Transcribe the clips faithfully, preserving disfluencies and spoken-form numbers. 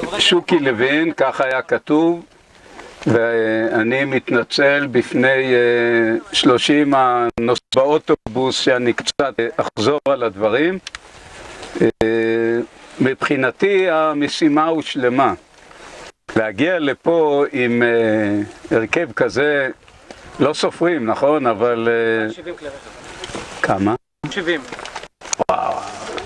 שוקי לוין, כך היה כתוב, ואני מתנצל בפני שלושים הנוסעים באוטובוס שאני קצת אחזור על הדברים. מבחינתי המשימה הושלמה. להגיע לפה עם הרכב כזה, לא סופרים, נכון? אבל... שבעים כלי רכב. כמה? שבעים. וואו.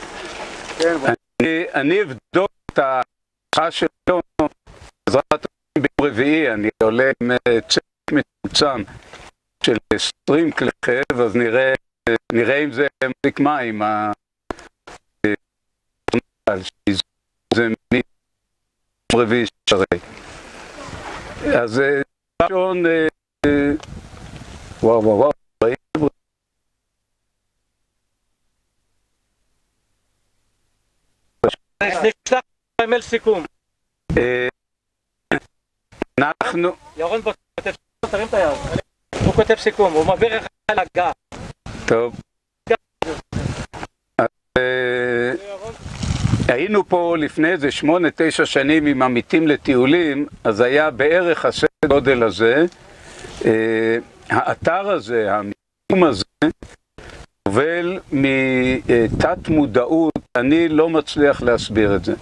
אני, אני אבדוק את ההצעה של היום, בעזרת ביום רביעי, אני עולה עם צוות מצומצם של עשרים כלי רכב, אז נראה, נראה אם זה מחזיק מים, זה מיום רביעי שרי. אז ראשון, וואו וואו וואו, נשלח אימייל סיכום. אנחנו... ירון בו כותב סיכום, תרים את היד. הוא כותב סיכום, הוא מעביר לך להגעה. טוב. היינו פה לפני איזה שמונה, תשע שנים עם עמיתים לטיולים, אז היה בערך הסדר גודל הזה. האתר הזה, המיקום הזה, סובל מתת מודעות, אני לא מצליח להסביר את זה.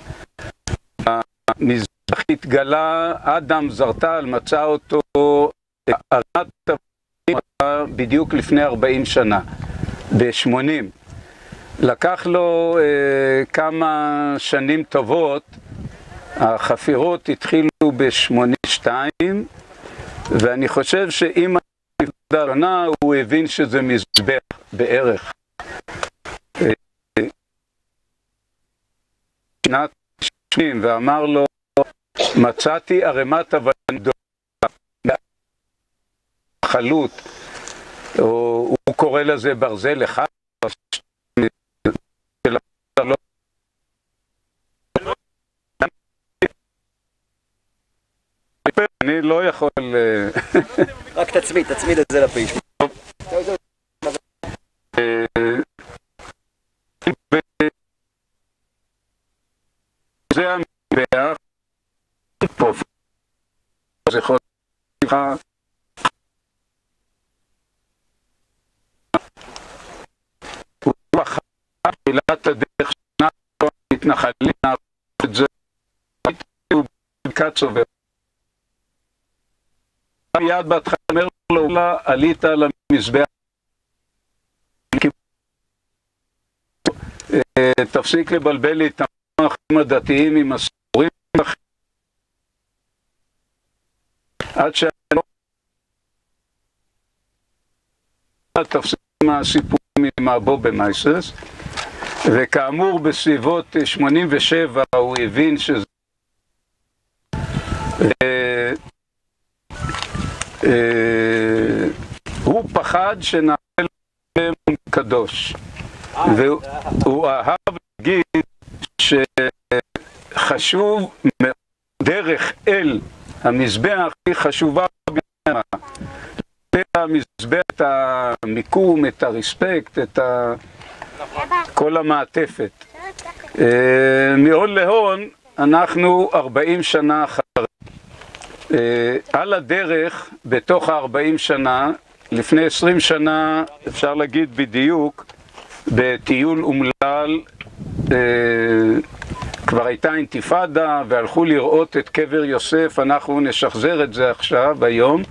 המזרח התגלה, אדם זרטל מצא אותו ארנת בדיוק לפני ארבעים שנה, ב-שמונים. לקח לו אה, כמה שנים טובות, החפירות התחילו ב-שמונים ושתיים, ואני חושב שאם הנפדה הראשונה הוא הבין שזה מזבח בערך. שנת שמונים, ואמר לו, מצאתי ערימת אבנים גדולה, חלוט, או הוא קורא לזה ברזל אחד, אני לא יכול... רק תצמיד, תצמיד את זה לפיש. זה המזבח, פרופסור, זה יכול לך... הוא בחר תחילת הדרך שנה, מתנחלים, את זה, הוא בלקת סובר. מיד בהתחלה אומר לו, עלית על המזבח. תפסיק לבלבל לי את המחים הדתיים עם הסיפורים. עד שאני לא... תפסיק עם הסיפורים עם הבובה מייסס. וכאמור בסביבות שמונים ושבע הוא הבין שזה... הוא פחד שנעל בהם קדוש, והוא אהב להגיד שחשוב דרך אל המזבח היא חשובה בינה, המזבח את המיקום, את הרספקט, את כל המעטפת. מהון להון אנחנו ארבעים שנה אחרי. על הדרך, בתוך ה-ארבעים שנה, לפני עשרים שנה, אפשר להגיד בדיוק, בטיול אומלל, כבר הייתה אינתיפאדה, והלכו לראות את קבר יוסף, אנחנו נשחזר את זה עכשיו, היום,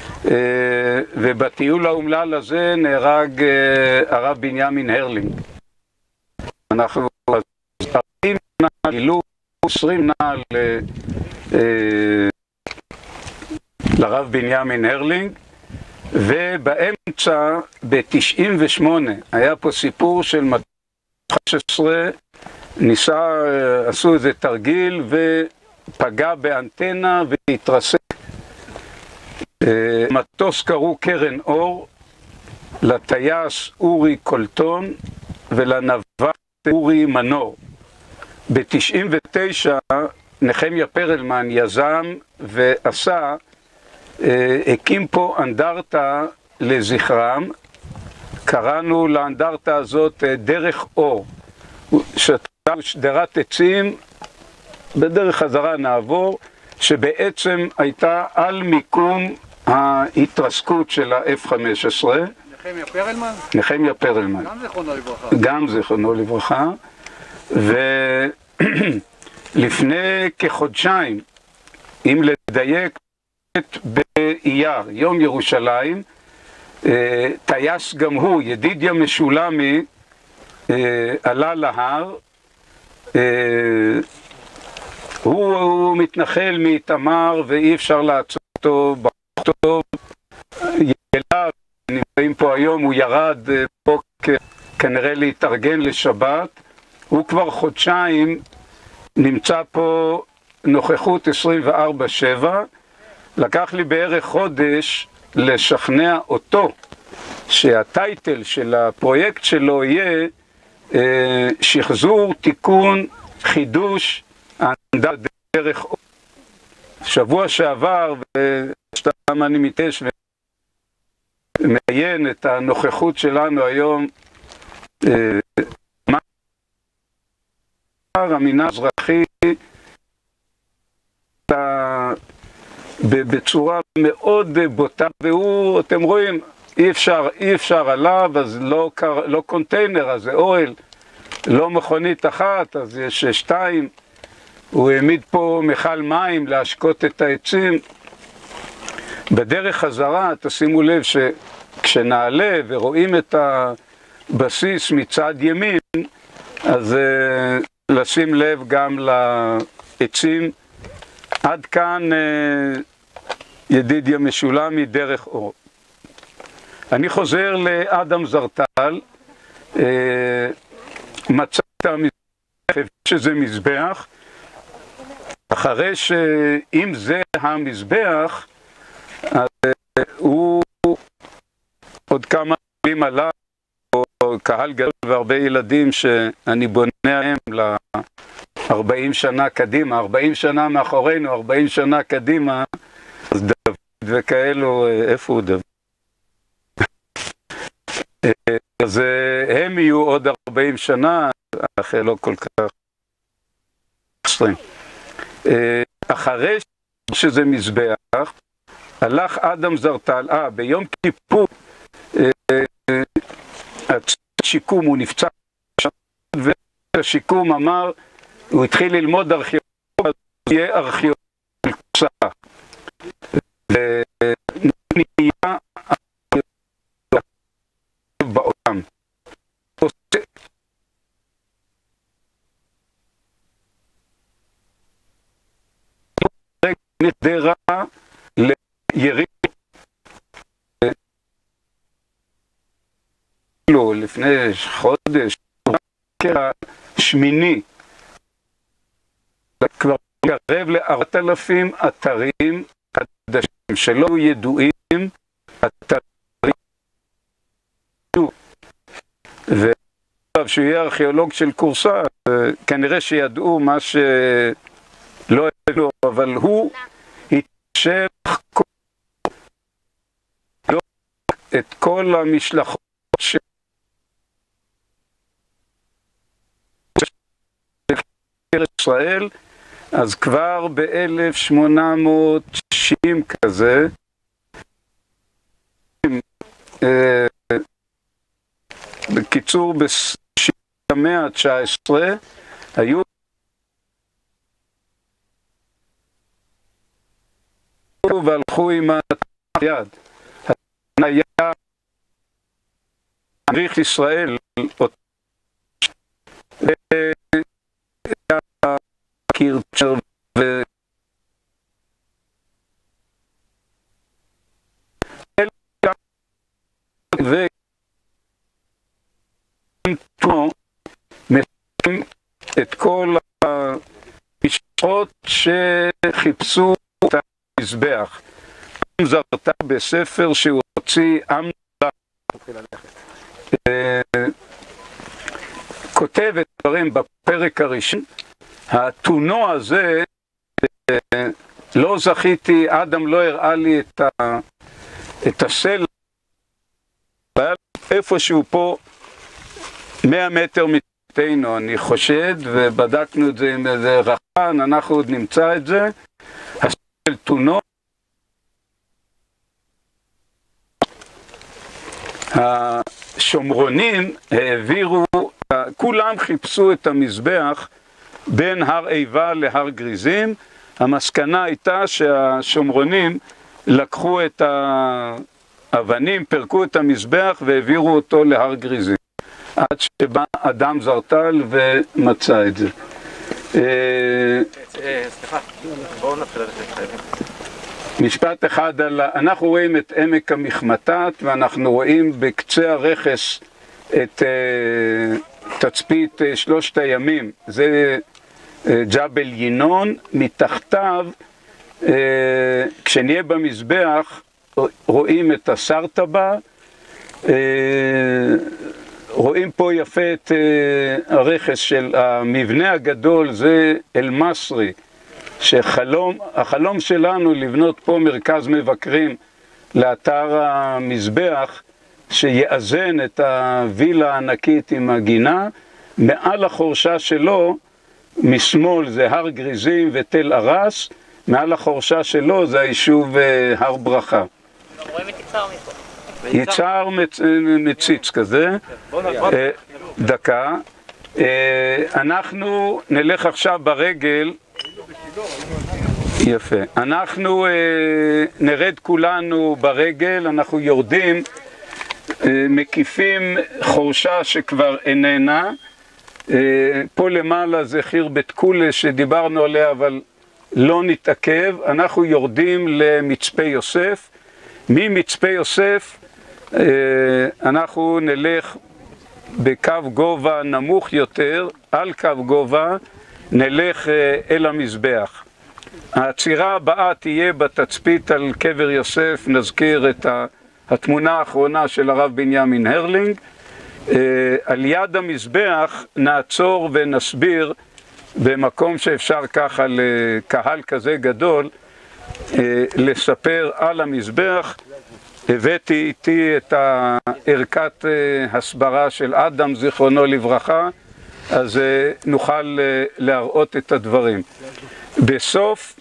ובטיול האומלל הזה נהרג הרב בנימין הרלינג. אנחנו ארבעים שנה, גילו עשרים שנה ל... לרב בנימין הרלינג, ובאמצע, ב-תשעים ושמונה, היה פה סיפור של מאתיים וחמש עשרה, ניסה, עשו איזה תרגיל ופגע באנטנה והתרסק. מטוס קראו קרן אור, לטייס אורי קולטון ולנווט אורי מנור. ב-תשעים ותשע נחמיה פרלמן יזם ועשה, הקים פה אנדרטה לזכרם, קראנו לאנדרטה הזאת דרך אור, שתתה שדרת עצים בדרך חזרה נעבור, שבעצם הייתה על מיקום ההתרסקות של ה-אף חמש עשרה. נחמיה פרלמן? נחמיה פרלמן. גם זיכרונו לברכה. גם זיכרונו לברכה. ולפני כחודשיים, אם לדייק, באייר, יום ירושלים, טייס גם הוא, ידידיה משולמי, עלה להר. הוא, הוא מתנחל מאיתמר ואי אפשר לעצור אותו באותו ילד, נמצאים פה היום, הוא ירד פה כנראה להתארגן לשבת. הוא כבר חודשיים נמצא פה נוכחות עשרים וארבע שבע. לקח לי בערך חודש לשכנע אותו שהטייטל של הפרויקט שלו יהיה אה, שחזור, תיקון, חידוש, העמדה דרך אור. שבוע שעבר, ושתם אני מתש ומעיין את הנוכחות שלנו היום, אה, המינהל האזרחי בצורה מאוד בוטה, והוא, אתם רואים, אי אפשר, אי אפשר עליו, אז לא, לא קונטיינר, אז זה אוהל, לא מכונית אחת, אז יש שתיים. הוא העמיד פה מכל מים להשקות את העצים. בדרך חזרה, תשימו לב שכשנעלה ורואים את הבסיס מצד ימין, אז לשים לב גם לעצים. עד כאן ידידיה משולמי, דרך אור. אני חוזר לאדם זרטל. מצאת מזבח, שזה מזבח, אחרי שאם זה המזבח, אז הוא עוד כמה מילים עליו, או קהל גדול והרבה ילדים שאני בונה להם ל-ארבעים שנה קדימה, ארבעים שנה מאחורינו, ארבעים שנה קדימה, אז דוד וכאלו, איפה הוא דוד? אז הם יהיו עוד ארבעים שנה, אחרי לא כל כך עשרים. אחרי שזה מזבח, הלך אדם זרטל, אה, ביום כיפור, השיקום, הוא נפצע, והשיקום אמר, הוא התחיל ללמוד ארכיאולוגיה, אז יהיה ארכיאולוגיה של קורסה. ונהיה ארכיאולוגיה בעולם. נדרה ליריב לפני חודש, שמיני, כבר קרב לארבעת אלפים אתרים חדשים שלא ידועים, אתרים, ועכשיו שהוא יהיה ארכיאולוג של קורסה, כנראה שידעו מה שלא ידעו, אבל הוא התשב את כל המשלחות של ישראל, אז כבר ב-אלף שמונה מאות שישים כזה, בקיצור במאה ה-תשע עשרה, היו והלכו עם היד. היה מדריך ישראל, קירצ'ר ו... ו... פה מסכים את כל המשפחות שחיפשו את המזבח. עם זרטל בספר שהוא הוציא עם כותב את דברים בפרק הראשון. התונו הזה, לא זכיתי, אדם לא הראה לי את, ה, את הסלע, איפשהו פה מאה מטר תינו, אני חושד, ובדקנו את זה עם איזה רחן, אנחנו עוד נמצא את זה. של תונו, השומרונים העבירו, כולם חיפשו את המזבח בין הר עיבה להר גריזים. המסקנה הייתה שהשומרונים לקחו את האבנים, פרקו את המזבח והעבירו אותו להר גריזים, עד שבא אדם זרטל ומצא את זה. סליחה, בואו נתחיל ללכת. משפט אחד על... אנחנו רואים את עמק המחמתת, ואנחנו רואים בקצה הרכס את uh, תצפית uh, שלושת הימים. זה uh, ג'בל ינון. מתחתיו, uh, כשנהיה במזבח, רואים את הסרטבה. Uh, רואים פה יפה את uh, הרכס של המבנה הגדול, זה אל-מסרי. שחלום, החלום שלנו לבנות פה מרכז מבקרים לאתר המזבח שיאזן את הווילה הענקית עם הגינה. מעל החורשה שלו, משמאל זה הר גריזים ותל ארס, מעל החורשה שלו זה היישוב הר ברכה. רואים את יצהר מפה. יצהר מצ... מציץ כזה. דקה. אנחנו נלך עכשיו ברגל. יפה. אנחנו אה, נרד כולנו ברגל, אנחנו יורדים, אה, מקיפים חורשה שכבר איננה. אה, פה למעלה זה חיר בית קולה שדיברנו עליה, אבל לא נתעכב. אנחנו יורדים למצפה יוסף. ממצפה יוסף אה, אנחנו נלך בקו גובה נמוך יותר, על קו גובה, נלך אה, אל המזבח. העצירה הבאה תהיה בתצפית על קבר יוסף. נזכיר את התמונה האחרונה של הרב בנימין הרלינג. על יד המזבח נעצור ונסביר במקום שאפשר ככה לקהל כזה גדול לספר על המזבח. הבאתי איתי את ערכת הסברה של אדם זיכרונו לברכה, אז נוכל להראות את הדברים. בסוף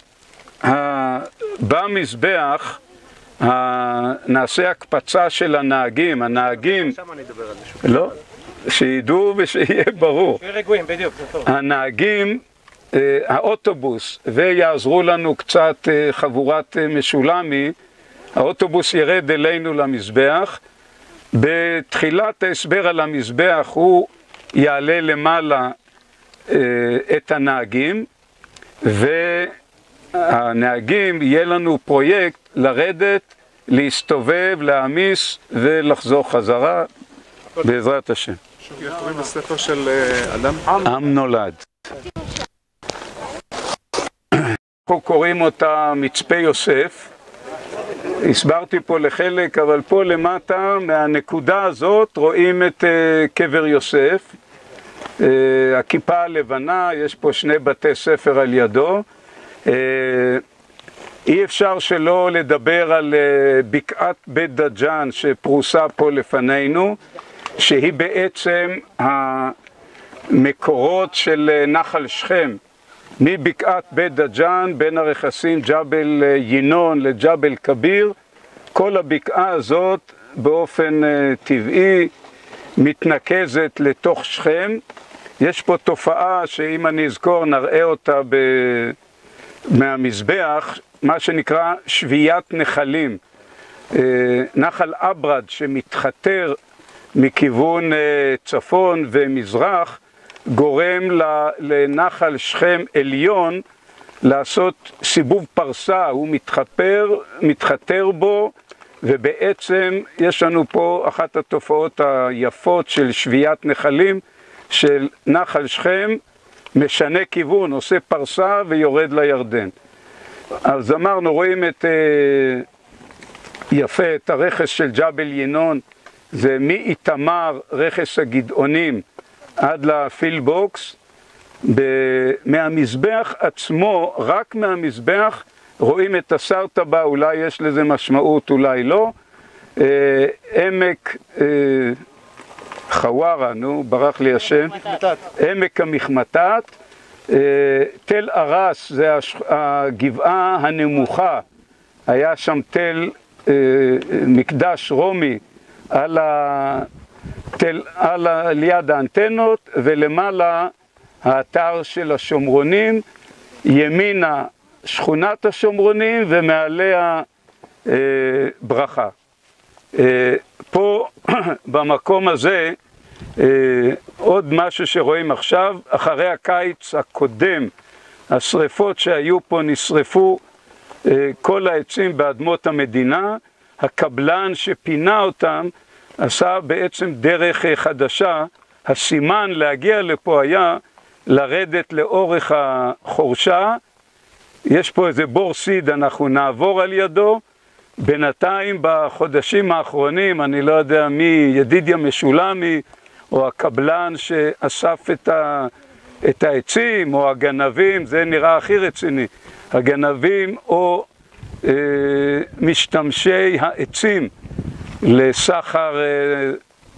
במזבח נעשה הקפצה של הנהגים. הנהגים, לא, שידעו ושיהיה ברור. רגועים, בדיוק. הנהגים, האוטובוס, ויעזרו לנו קצת חבורת משולמי, האוטובוס ירד אלינו למזבח. בתחילת ההסבר על המזבח הוא יעלה למעלה את הנהגים, והנהגים יהיה לנו פרויקט לרדת, להסתובב, להעמיס ולחזור חזרה בעזרת השם. קוראים לספר של אדם? עם נולד. אנחנו קוראים אותה מצפה יוסף. הסברתי פה לחלק, אבל פה למטה מהנקודה הזאת רואים את קבר יוסף. הכיפה הלבנה, יש פה שני בתי ספר על ידו. אי אפשר שלא לדבר על בקעת בית דג'אן שפרוסה פה לפנינו, שהיא בעצם המקורות של נחל שכם. מבקעת בית דג'אן, בין הרכסים ג'בל ינון לג'בל כביר, כל הבקעה הזאת באופן טבעי מתנקזת לתוך שכם. יש פה תופעה שאם אני אזכור נראה אותה ב... מהמזבח, מה שנקרא שביית נחלים. נחל אברד שמתחתר מכיוון צפון ומזרח, גורם לנחל שכם עליון לעשות סיבוב פרסה, הוא מתחפר, מתחתר בו, ובעצם יש לנו פה אחת התופעות היפות של שביית נחלים, של נחל שכם משנה כיוון, עושה פרסה ויורד לירדן. אז אמרנו, רואים את יפה, את הרכס של ג'בל ינון, זה מאיתמר, רכס הגדעונים, עד לפילבוקס. מהמזבח עצמו, רק מהמזבח, רואים את הסרטבה, אולי יש לזה משמעות, אולי לא. עמק חווארה, נו, ברח לי השם, עמק המחמתת, תל ארס זה הגבעה הנמוכה, היה שם תל מקדש רומי על ה... תל, על ה... ליד האנטנות, ולמעלה האתר של השומרונים, ימינה שכונת השומרונים ומעליה אה, ברכה. אה, פה במקום הזה אה, עוד משהו שרואים עכשיו, אחרי הקיץ הקודם, השריפות שהיו פה נשרפו אה, כל העצים באדמות המדינה, הקבלן שפינה אותם עשה בעצם דרך חדשה, הסימן להגיע לפה היה לרדת לאורך החורשה, יש פה איזה בור סיד, אנחנו נעבור על ידו, בינתיים בחודשים האחרונים, אני לא יודע מי, ידידיה משולמי, או הקבלן שאסף את, ה, את העצים, או הגנבים, זה נראה הכי רציני, הגנבים או אה, משתמשי העצים לסחר, אה,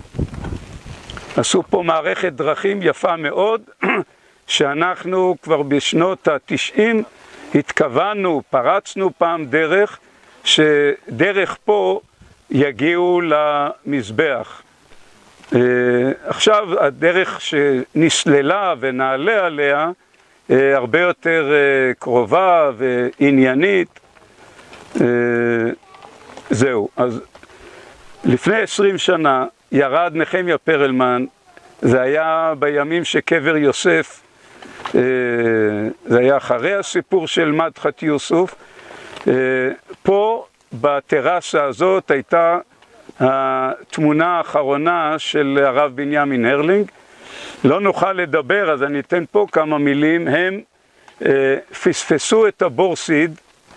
עשו פה מערכת דרכים יפה מאוד, שאנחנו כבר בשנות ה-תשעים התכוונו, פרצנו פעם דרך, שדרך פה יגיעו למזבח. Uh, עכשיו הדרך שנסללה ונעלה עליה uh, הרבה יותר uh, קרובה ועניינית. uh, זהו, אז לפני עשרים שנה ירד נחמיה פרלמן, זה היה בימים שקבר יוסף, uh, זה היה אחרי הסיפור של מדחת יוסף, uh, פה בטרסה הזאת הייתה התמונה האחרונה של הרב בנימין הרלינג. לא נוכל לדבר, אז אני אתן פה כמה מילים. הם אה, פספסו את הבור סיד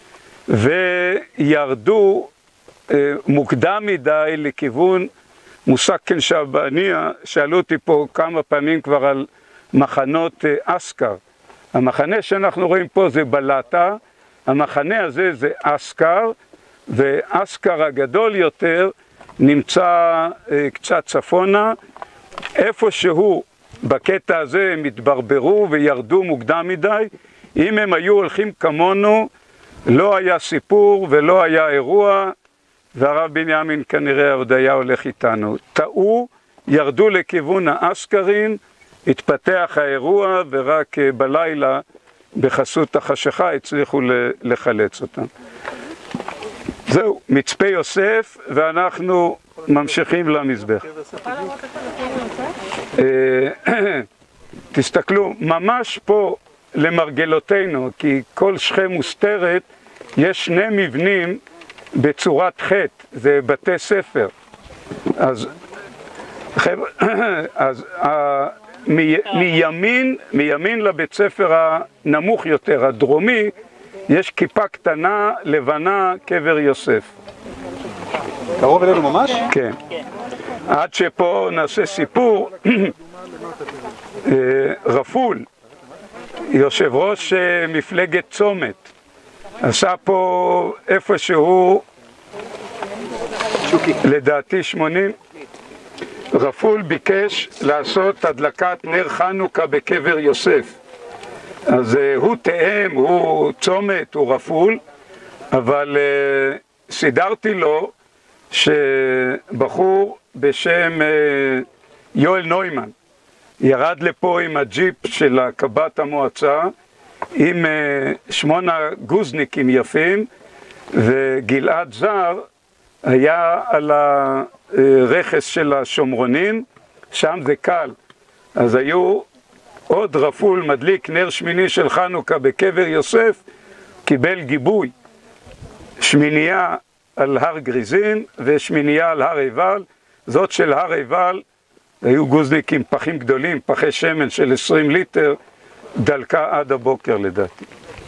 וירדו אה, מוקדם מדי לכיוון מוסקן שבעניה. שאלו אותי פה כמה פעמים כבר על מחנות אה, אסקר. המחנה שאנחנו רואים פה זה בלטה, המחנה הזה זה אסקר, ואסקר הגדול יותר נמצא אה, קצת צפונה, איפשהו בקטע הזה הם התברברו וירדו מוקדם מדי. אם הם היו הולכים כמונו, לא היה סיפור ולא היה אירוע, והרב בנימין כנראה עוד היה הולך איתנו. טעו, ירדו לכיוון האסקרים, התפתח האירוע, ורק אה, בלילה בחסות החשכה הצליחו לחלץ אותם. זהו, מצפה יוסף, ואנחנו ממשיכים למזבח. תסתכלו, ממש פה למרגלותינו, כי כל שכם מוסתרת, יש שני מבנים בצורת חטא, זה בתי ספר. אז, אז מ, מימין, מימין לבית ספר הנמוך יותר, הדרומי, יש כיפה קטנה, לבנה, קבר יוסף. קרוב אלינו ממש? כן. עד שפה נעשה סיפור, רפול, יושב ראש מפלגת צומת, עשה פה איפשהו, לדעתי שמונים, רפול ביקש לעשות הדלקת נר חנוכה בקבר יוסף. אז uh, הוא תאם, הוא צומת, הוא רפול, אבל uh, סידרתי לו שבחור בשם uh, יואל נוימן ירד לפה עם הג'יפ של הקבת המועצה, עם uh, שמונה גוזניקים יפים, וגלעד זר היה על הרכס של השומרונים, שם זה קל. אז היו עוד רפול מדליק נר שמיני של חנוכה בקבר יוסף, קיבל גיבוי, שמינייה על הר גריזין ושמינייה על הר עיבל. זאת של הר עיבל, היו גוזניקים פחים גדולים, פחי שמן של עשרים ליטר, דלקה עד הבוקר לדעתי.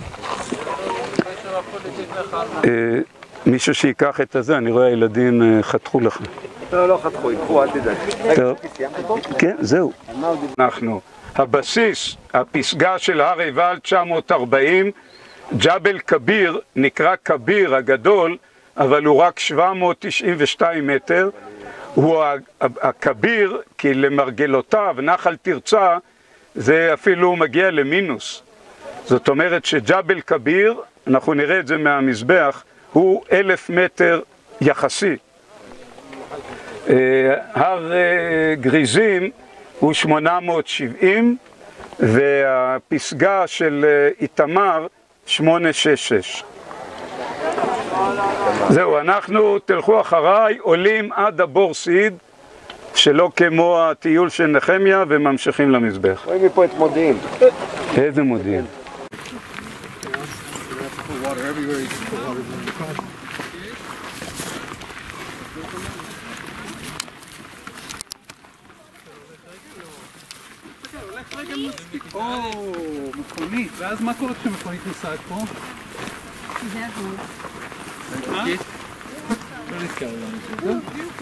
מישהו שיקח את הזה, אני רואה הילדים חתכו לך. לא, לא חתכו, יקחו, אל תדאג. כן, זהו. אנחנו, הבסיס, הפסגה של הר עיבל תשע מאות וארבעים, ג'בל כביר, נקרא כביר הגדול, אבל הוא רק שבע מאות תשעים ושתיים מטר, הוא הכביר, כי למרגלותיו, נחל תרצה, זה אפילו מגיע למינוס. זאת אומרת שג'בל כביר, אנחנו נראה את זה מהמזבח, הוא אלף מטר יחסי. הר גריזים הוא שמונה מאות שבעים, והפסגה של איתמר שמונה שש שש. זהו, אנחנו, תלכו אחריי, עולים עד הבור סיד, שלא כמו הטיול של נחמיה, וממשיכים למזבח. רואים מפה את מודיעין. איזה מודיעין? או, מכונית, ואז מה קורה כשמכונית נוסעת פה? זה הגבול. מה? לא נזכר לנו.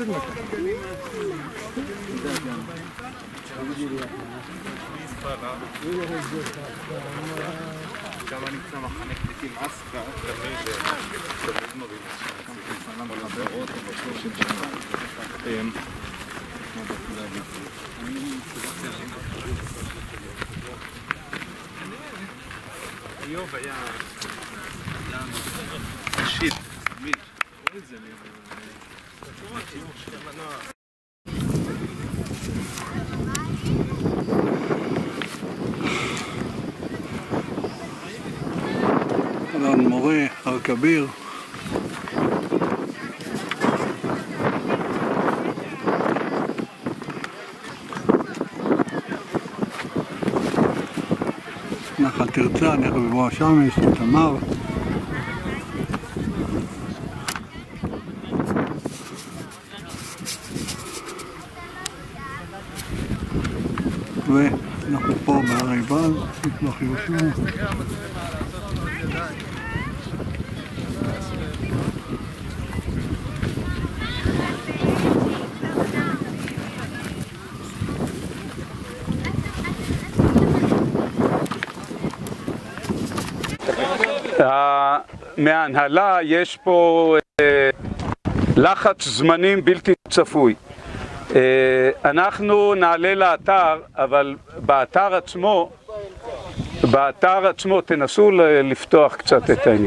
שם נמצא מחנה פליטים אסקה, תמיד מורים. כמה חברות ובסוף של שם. איוב היה שיט, מיץ', רואה את זה לי, אלון מורה, הר כביר. נחל תרצה, נחל בבוא השמש, איתמר. ואנחנו פה בהרי בז, מזבח יהושע. מההנהלה יש פה לחץ זמנים בלתי צפוי. אנחנו נעלה לאתר, אבל באתר עצמו, באתר עצמו תנסו לפתוח קצת את העניין.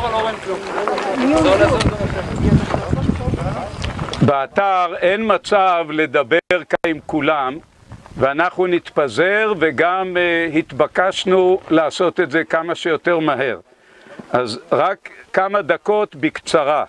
באתר אין מצב לדבר כאן עם כולם, ואנחנו נתפזר וגם התבקשנו לעשות את זה כמה שיותר מהר. אז רק כמה דקות בקצרה.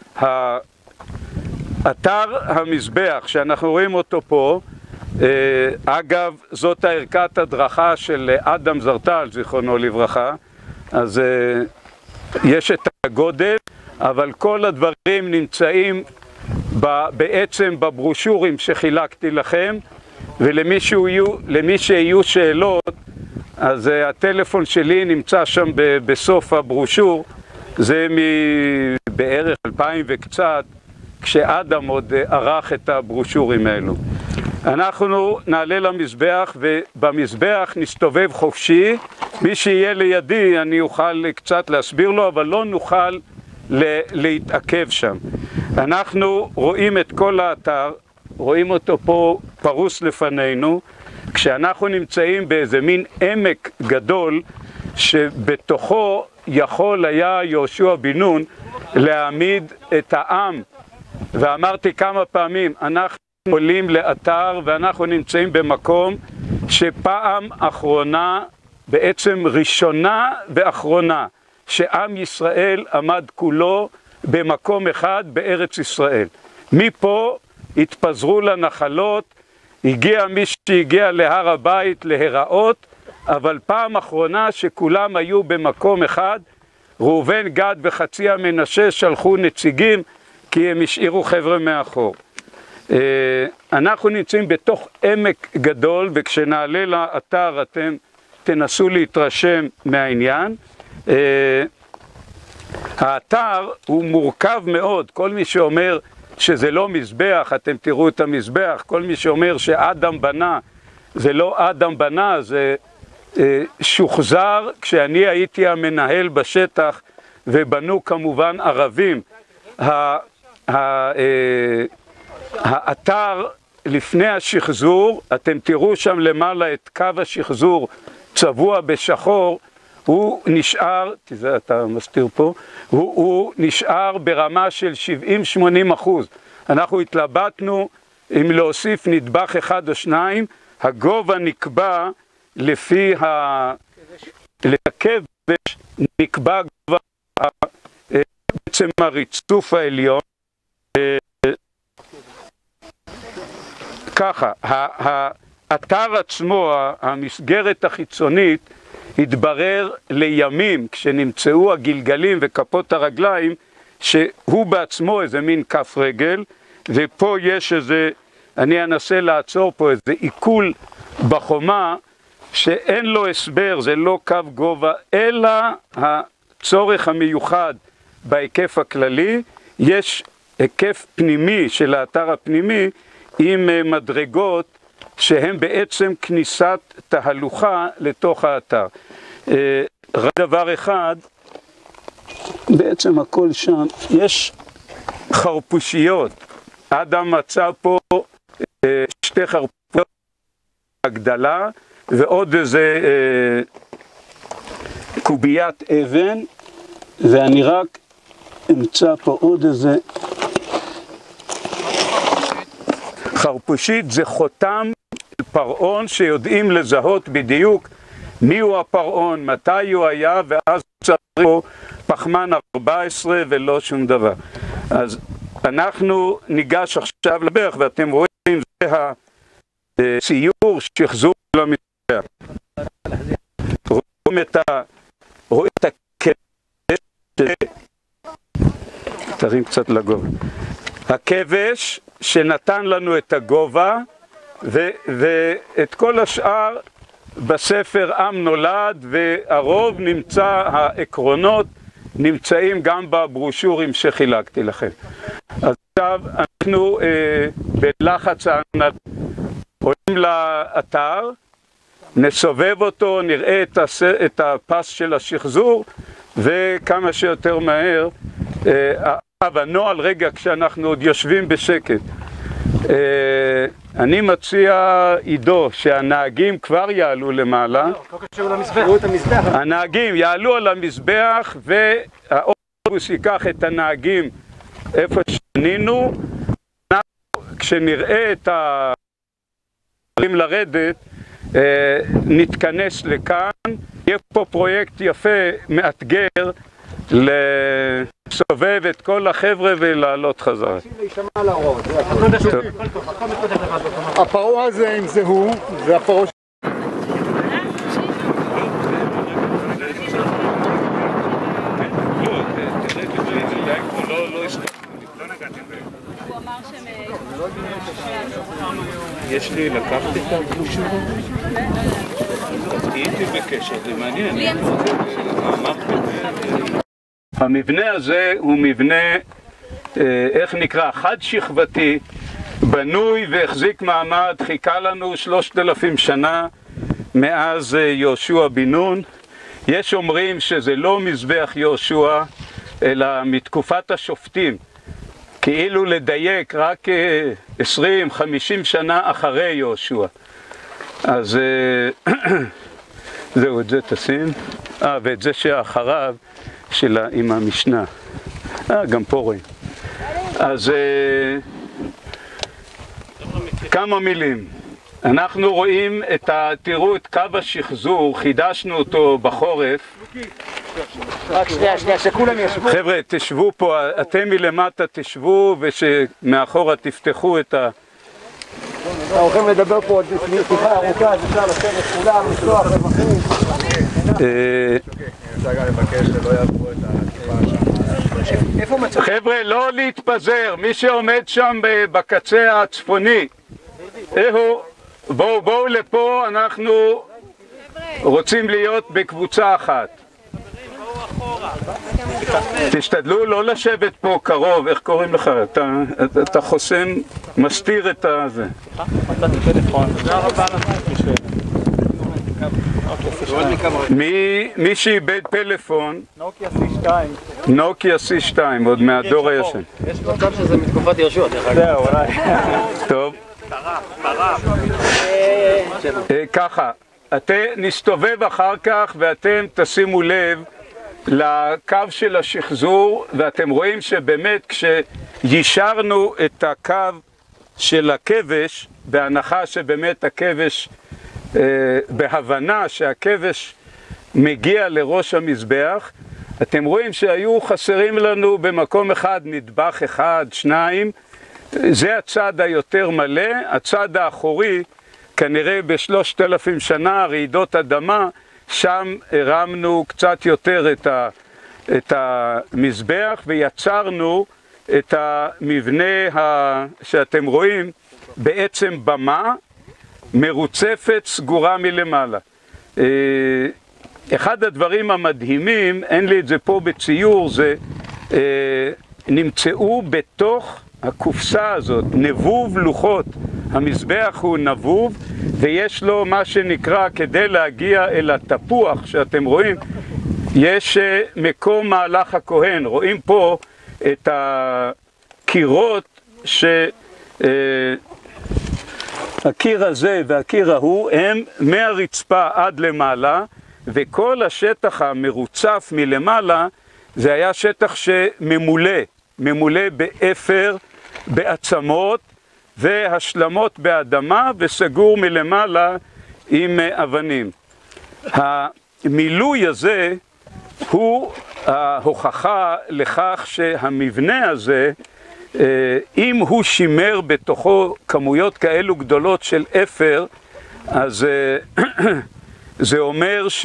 אתר המזבח שאנחנו רואים אותו פה, אגב זאת הערכת הדרכה של אדם זרטל זיכרונו לברכה, אז יש את הגודל, אבל כל הדברים נמצאים בעצם בברושורים שחילקתי לכם, ולמי שיהיו, למי שיהיו שאלות, אז הטלפון שלי נמצא שם בסוף הברושור, זה מבערך אלפיים וקצת, כשאדם עוד ערך את הברושורים האלו. אנחנו נעלה למזבח, ובמזבח נסתובב חופשי. מי שיהיה לידי אני אוכל קצת להסביר לו, אבל לא נוכל להתעכב שם. אנחנו רואים את כל האתר, רואים אותו פה פרוס לפנינו, כשאנחנו נמצאים באיזה מין עמק גדול, שבתוכו יכול היה יהושע בן נון להעמיד את העם. ואמרתי כמה פעמים, אנחנו עולים לאתר ואנחנו נמצאים במקום שפעם אחרונה, בעצם ראשונה ואחרונה, שעם ישראל עמד כולו במקום אחד בארץ ישראל. מפה התפזרו לנחלות, הגיע מי שהגיע להר הבית להיראות, אבל פעם אחרונה שכולם היו במקום אחד, ראובן, גד וחצי המנשה שלחו נציגים, כי הם השאירו חבר'ה מאחור. אנחנו נמצאים בתוך עמק גדול, וכשנעלה לאתר אתם תנסו להתרשם מהעניין. האתר הוא מורכב מאוד, כל מי שאומר שזה לא מזבח, אתם תראו את המזבח, כל מי שאומר שאדם בנה, זה לא אדם בנה, זה שוחזר כשאני הייתי המנהל בשטח, ובנו כמובן ערבים. האתר לפני השחזור, אתם תראו שם למעלה את קו השחזור צבוע בשחור, הוא נשאר, תראה, אתה מסתיר פה, הוא, הוא נשאר ברמה של שבעים שמונים אחוז. אנחנו התלבטנו אם להוסיף נדבך אחד או שניים, הגובה נקבע לפי ה... לכבש נקבע גובה בעצם הריצוף העליון. ככה, האתר עצמו, המסגרת החיצונית, התברר לימים, כשנמצאו הגלגלים וכפות הרגליים, שהוא בעצמו איזה מין כף רגל, ופה יש איזה, אני אנסה לעצור פה איזה עיכול בחומה, שאין לו הסבר, זה לא קו גובה, אלא הצורך המיוחד בהיקף הכללי. יש היקף פנימי של האתר הפנימי עם מדרגות שהם בעצם כניסת תהלוכה לתוך האתר. רק דבר אחד, בעצם הכל שם, יש חרפושיות. אדם מצא פה שתי חרפושיות הגדלה ועוד איזה קוביית אבן, ואני רק אמצא פה עוד איזה חרפושית. זה חותם פרעון שיודעים לזהות בדיוק מיהו הפרעון, מתי הוא היה, ואז צריך פה פחמן ארבע עשרה ולא שום דבר. אז אנחנו ניגש עכשיו לברך, ואתם רואים, זה הציור שחזור למזבח. רואים את ה... רואים את הכבש, תרים קצת לגובה. הכבש שנתן לנו את הגובה, ו, ואת כל השאר בספר עם נולד, והרוב נמצא, העקרונות נמצאים גם בברושורים שחילקתי לכם. אז עכשיו אנחנו אה, בלחץ הענן עולים לאתר, נסובב אותו, נראה את, הס, את הפס של השחזור, וכמה שיותר מהר, אה, הנוהל רגע כשאנחנו עוד יושבים בשקט. אני מציע עידו שהנהגים כבר יעלו למעלה, הנהגים יעלו על המזבח והאוטובוס ייקח את הנהגים איפה שנינו. כשנראה את הדברים לרדת נתכנס לכאן. יהיה פה פרויקט יפה, מאתגר, לסובב את כל החבר'ה ולעלות חזרה. הפרעה הזה, אם זה הוא, זה הפרעה ש... יש לי, לקחתי את הברושורים? הייתי בקשר, זה מעניין. המבנה הזה הוא מבנה, איך נקרא, חד שכבתי, בנוי והחזיק מעמד, חיכה לנו שלושת אלפים שנה מאז יהושע בן נון. יש אומרים שזה לא מזבח יהושע, אלא מתקופת השופטים, כאילו לדייק רק עשרים חמישים שנה אחרי יהושע. אז זהו, את זה תשים. אה, ואת זה שאחריו שלה עם המשנה. אה, גם פה רואים. אז כמה מילים. אנחנו רואים את ה... תראו את קו השחזור, חידשנו אותו בחורף. רק שנייה, שנייה, שכולם ישבו. חבר'ה, תשבו פה, אתם מלמטה תשבו, ושמאחורה תפתחו את ה... אנחנו הולכים לדבר פה עוד שיחה ארוכה, אז אפשר לשבת כולם, לשלוח רווחים. אני רוצה גם לבקש שלא יעברו את הכיפה שם. חבר'ה, לא להתפזר, מי שעומד שם בקצה הצפוני, איהו, בואו, בואו לפה, אנחנו רוצים להיות בקבוצה אחת. תשתדלו לא לשבת פה קרוב, איך קוראים לך? אתה, אתה, אתה חוסם, מסתיר את הזה. מי, מי שאיבד פלאפון, נוקיה סי שתיים. נוקיה סי שתיים, עוד מהדור הישן. יש מצב שזה מתקופת יהושע, דרך אגב. זהו, אולי. טוב. אה, ככה, אתם נסתובב אחר כך ואתם תשימו לב לקו של השחזור, ואתם רואים שבאמת כשישרנו את הקו של הכבש, בהנחה שבאמת הכבש, אה, בהבנה שהכבש מגיע לראש המזבח, אתם רואים שהיו חסרים לנו במקום אחד נדבך אחד, שניים, זה הצד היותר מלא. הצד האחורי, כנראה בשלושת אלפים שנה, רעידות אדמה, שם הרמנו קצת יותר את, ה, את המזבח ויצרנו את המבנה ה, שאתם רואים, בעצם במה מרוצפת סגורה מלמעלה. אחד הדברים המדהימים, אין לי את זה פה בציור, זה נמצאו בתוך הקופסה הזאת נבוב לוחות. המזבח הוא נבוב ויש לו מה שנקרא, כדי להגיע אל התפוח שאתם רואים, יש מקום מהלך הכהן. רואים פה את הקירות, שהקיר הזה והקיר ההוא הם מהרצפה עד למעלה, וכל השטח המרוצף מלמעלה זה היה שטח שממולא, ממולא באפר, בעצמות והשלמות באדמה, וסגור מלמעלה עם אבנים. המילוי הזה הוא ההוכחה לכך שהמבנה הזה, אם הוא שימר בתוכו כמויות כאלו גדולות של אפר, אז זה אומר ש...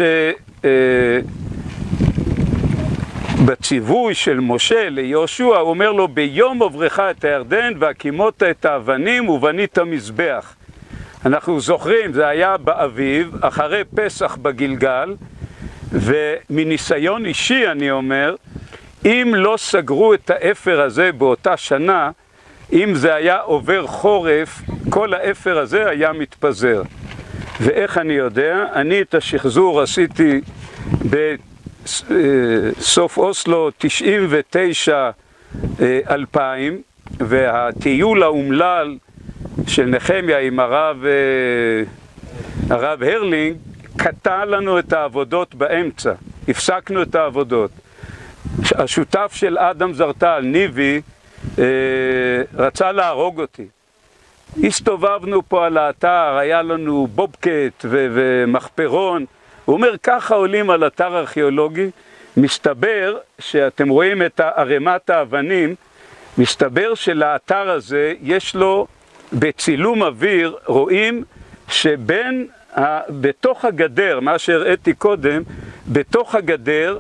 בציווי של משה ליהושע, הוא אומר לו, ביום עוברך את הירדן והקימות את האבנים ובנית מזבח. אנחנו זוכרים, זה היה באביב, אחרי פסח בגלגל, ומניסיון אישי אני אומר, אם לא סגרו את האפר הזה באותה שנה, אם זה היה עובר חורף, כל האפר הזה היה מתפזר. ואיך אני יודע? אני את השחזור עשיתי ב... סוף אוסלו תשעים ותשע אלפיים, והטיול האומלל של נחמיה עם הרב, הרב הרלינג קטע לנו את העבודות באמצע, הפסקנו את העבודות. השותף של אדם זרטל, ניבי, רצה להרוג אותי. הסתובבנו פה על האתר, היה לנו בובקט ומחפרון. הוא אומר, ככה עולים על אתר ארכיאולוגי, מסתבר שאתם רואים את ערימת האבנים, מסתבר שלאתר הזה יש לו, בצילום אוויר, רואים שבין, ה, בתוך הגדר, מה שהראיתי קודם, בתוך הגדר,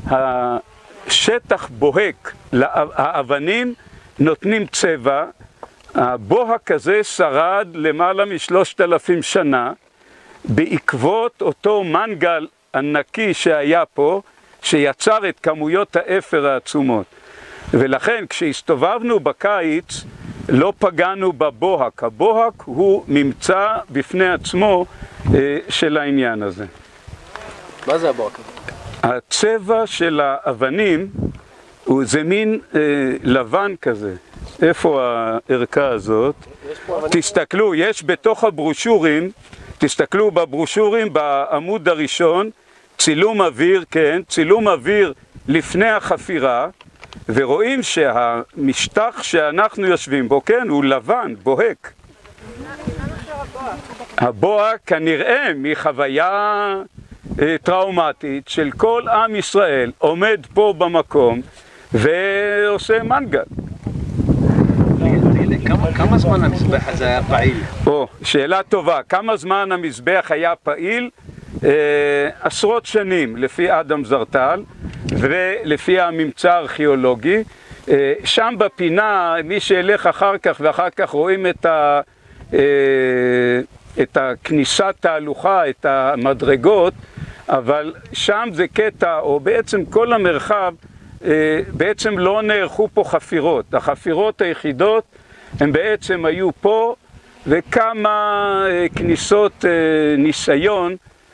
השטח בוהק, האבנים נותנים צבע, הבוהק הזה שרד למעלה משלושת אלפים שנה, בעקבות אותו מנגל ענקי שהיה פה, שיצר את כמויות האפר העצומות. ולכן כשהסתובבנו בקיץ, לא פגענו בבוהק. הבוהק הוא ממצא בפני עצמו אה, של העניין הזה. מה זה הבוהק? הצבע של האבנים הוא זה מין אה, לבן כזה. איפה הערכה הזאת? תסתכלו, יש בתוך הברושורים, תסתכלו בברושורים בעמוד הראשון, צילום אוויר, כן, צילום אוויר לפני החפירה, ורואים שהמשטח שאנחנו יושבים בו, כן, הוא לבן, בוהק. הבוהק כנראה מחוויה אה, טראומטית של כל עם ישראל, עומד פה במקום ועושה מנגל. כמה, כמה זמן המזבח הזה היה פעיל? או, שאלה טובה. כמה זמן המזבח היה פעיל? אה, עשרות שנים, לפי אדם זרטל, ולפי הממצא הארכיאולוגי. אה, שם בפינה, מי שילך אחר כך, ואחר כך רואים את, ה, אה, את הכניסת תהלוכה, את המדרגות, אבל שם זה קטע, או בעצם כל המרחב, אה, בעצם לא נערכו פה חפירות. החפירות היחידות, הם בעצם היו פה, וכמה כניסות ניסיון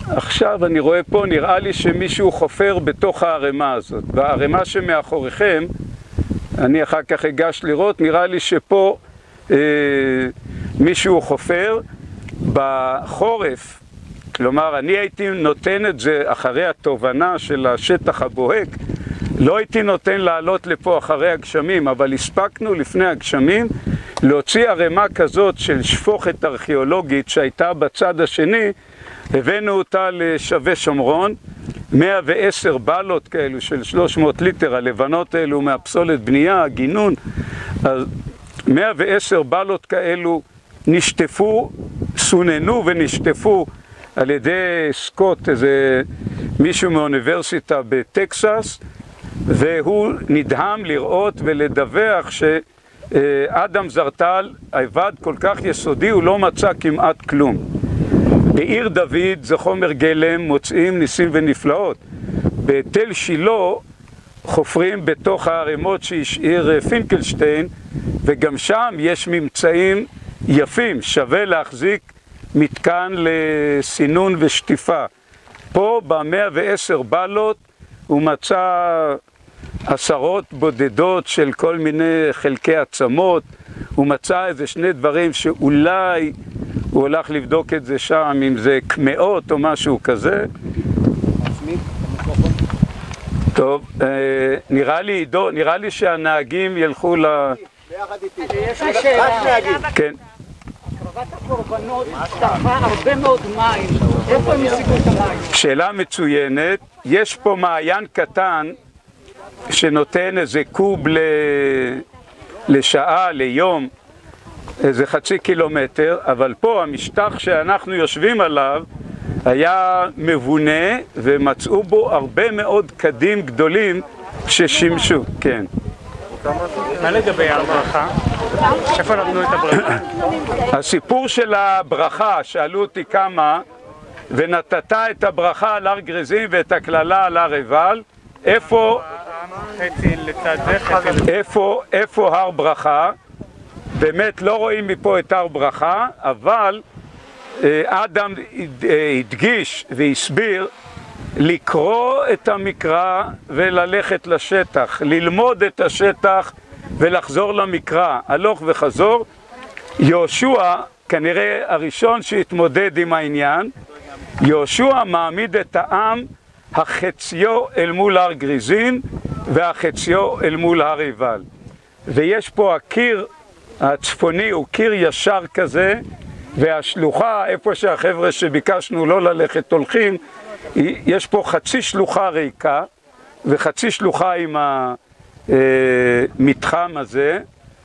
עכשיו אני רואה פה, נראה לי שמישהו חופר בתוך הערימה הזאת. והערימה שמאחוריכם, אני אחר כך אגש לראות, נראה לי שפה אה, מישהו חופר בחורף. כלומר, אני הייתי נותן את זה אחרי התובנה של השטח הבוהק, לא הייתי נותן לעלות לפה אחרי הגשמים, אבל הספקנו לפני הגשמים להוציא ערימה כזאת של שפוכת ארכיאולוגית שהייתה בצד השני, הבאנו אותה לשווה שומרון, מאה ועשר בלות כאלו של שלוש מאות ליטר, הלבנות האלו מהפסולת בנייה, הגינון, אז מאה ועשר בלות כאלו נשטפו, סוננו ונשטפו על ידי סקוט, איזה מישהו מאוניברסיטה בטקסס, והוא נדהם לראות ולדווח שאדם זרטל עבד כל כך יסודי, הוא לא מצא כמעט כלום. בעיר דוד זה חומר גלם, מוצאים ניסים ונפלאות. בתל שילה חופרים בתוך הערימות שהשאיר פינקלשטיין, וגם שם יש ממצאים יפים, שווה להחזיק מתקן לסינון ושטיפה. פה במאה ועשר בלות הוא מצא עשרות בודדות של כל מיני חלקי עצמות, הוא מצא איזה שני דברים שאולי הוא הולך לבדוק את זה שם, אם זה קמאות או משהו כזה. טוב, נראה לי, עידו, נראה לי שהנהגים ילכו ל... יש לי שאלה. כן. הקרבת הקורבנות שטפה הרבה מאוד מים. איפה הם השיגו את המים? שאלה מצוינת. יש פה מעיין קטן שנותן איזה קוב ל... לשעה, ליום, איזה חצי קילומטר, אבל פה המשטח שאנחנו יושבים עליו היה מבונה ומצאו בו הרבה מאוד קדים גדולים ששימשו, כן. מה לגבי הברכה? איפה נתנו את הברכה? הסיפור של הברכה, שאלו אותי כמה, ונתת את הברכה על הר גריזים ואת הכללה על הר עיבל, איפה, חצי לצד זה, חצי לצד. איפה, איפה הר ברכה? באמת לא רואים מפה את הר ברכה, אבל אדם הדגיש והסביר לקרוא את המקרא וללכת לשטח, ללמוד את השטח ולחזור למקרא, הלוך וחזור. יהושע כנראה הראשון שהתמודד עם העניין, יהושע מעמיד את העם החציו אל מול הר גריזים והחציו אל מול הר עיבל. ויש פה הקיר הצפוני, הוא קיר ישר כזה, והשלוחה, איפה שהחבר'ה שביקשנו לא ללכת הולכים, יש פה חצי שלוחה ריקה וחצי שלוחה עם המתחם הזה,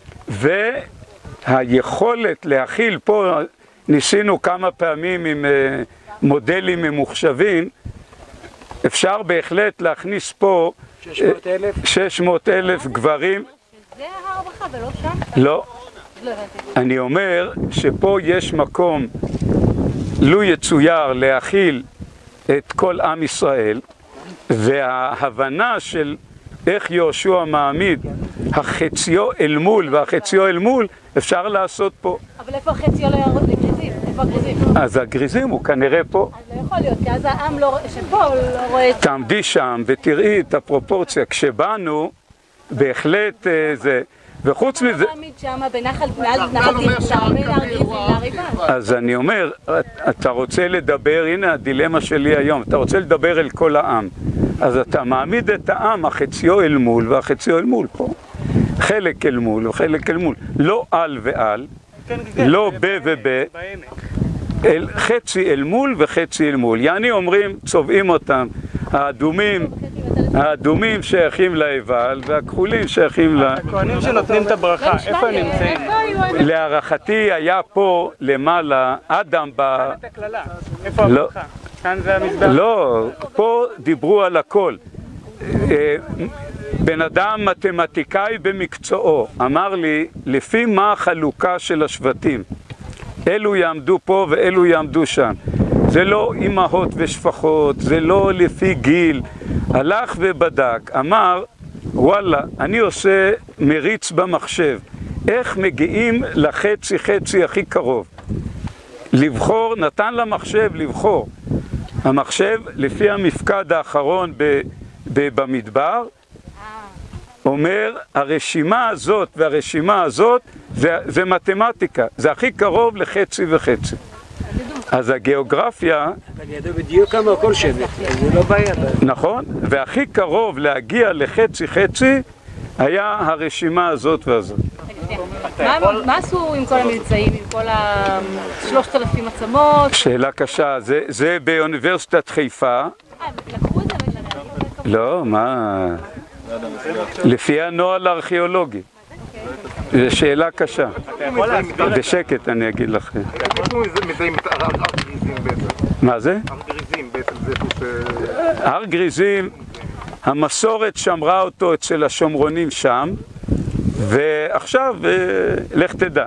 והיכולת להכיל פה, ניסינו כמה פעמים עם מודלים ממוחשבים, אפשר בהחלט להכניס פה שש מאות אלף גברים. זה הר ברכה ולא שם? לא. לא הבנתי. אני אומר שפה יש מקום, לו יצויר, להכיל את כל עם ישראל, וההבנה של איך יהושע מעמיד החציו אל מול והחציו אל מול, אפשר לעשות פה. אבל איפה החציו לגריזים? איפה הגריזים? אז הגריזים הוא כנראה פה. אז לא יכול להיות, כי אז העם לא, שפה הוא לא רואה את זה. תעמדי שם ותראי את הפרופורציה. כשבאנו, בהחלט זה... וחוץ מזה... מה מעמיד שם בנחל, מעל נחל תמסה, בין הר גריזים להר עיבל? אז אני אומר, אתה רוצה לדבר, הנה הדילמה שלי היום, אתה רוצה לדבר אל כל העם. אז אתה מעמיד את העם, החציו אל מול והחציו אל מול פה. חלק אל מול וחלק אל מול. לא על ועל, לא ב וב, אל, חצי אל מול וחצי אל מול. יעני אומרים, צובעים אותם, האדומים, האדומים שייכים לעיבל והכחולים שייכים ל... הכהנים שנותנים את הברכה, איפה הם נמצאים? להערכתי היה פה למעלה, אדם ב... כאן את הכללה, איפה הברכה? כאן זה המזבח? לא, פה דיברו על הכל. בן אדם מתמטיקאי במקצועו אמר לי, לפי מה החלוקה של השבטים? אלו יעמדו פה ואלו יעמדו שם. זה לא אמהות ושפחות, זה לא לפי גיל. הלך ובדק, אמר, וואלה, אני עושה מריץ במחשב. איך מגיעים לחצי חצי הכי קרוב? לבחור, נתן למחשב לבחור. המחשב, לפי המפקד האחרון ב, ב, במדבר, אומר, הרשימה הזאת והרשימה הזאת זה, זה מתמטיקה, זה הכי קרוב לחצי וחצי. אז הגיאוגרפיה... אני יודע בדיוק כמה הכל שבט, זה לא בעיה. נכון, והכי קרוב להגיע לחצי חצי היה הרשימה הזאת והזאת. מה עשו עם כל הממצאים, עם כל השלושת אלפים עצמות? שאלה קשה, זה, זה באוניברסיטת חיפה. לקחו את זה ושנה? לא, מה... לפי הנוהל הארכיאולוגי. זו שאלה קשה. בשקט אני אגיד לכם. איפה מזהים את הר גריזים בעצם? מה זה? הר גריזים בעצם זה איפה ש... הר גריזים, המסורת שמרה אותו אצל השומרונים שם, ועכשיו לך תדע.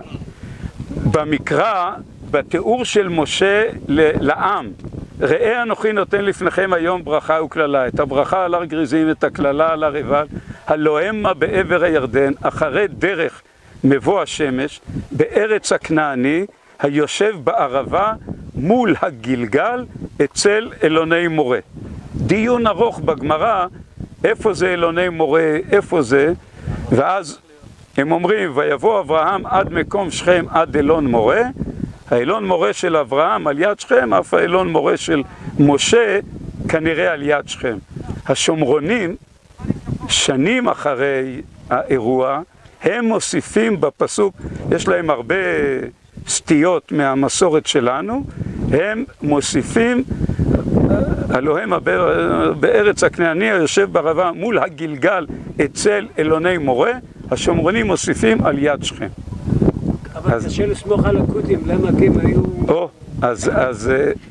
במקרא, בתיאור של משה לעם, ראה אנוכי נותן לפניכם היום ברכה וקללה, את הברכה על הר גריזים, את הקללה על הר עיבל, הלא המה בעבר הירדן, אחרי דרך מבוא השמש, בארץ הכנעני, היושב בערבה מול הגלגל אצל אלוני מורה. דיון ארוך בגמרא, איפה זה אלוני מורה, איפה זה, ואז הם אומרים, ויבוא אברהם עד מקום שכם עד אלון מורה, האלון מורה של אברהם על יד שכם, אף האלון מורה של משה כנראה על יד שכם. השומרונים, שנים אחרי האירוע, הם מוסיפים בפסוק, יש להם הרבה סטיות מהמסורת שלנו, הם מוסיפים, אלוהים בארץ הכנעני היושב בערבה מול הגלגל אצל אלוני מורה, השומרונים מוסיפים על יד שכם. אבל קשה לסמוך על הכותים, למה כי הם היו... או, אז, אז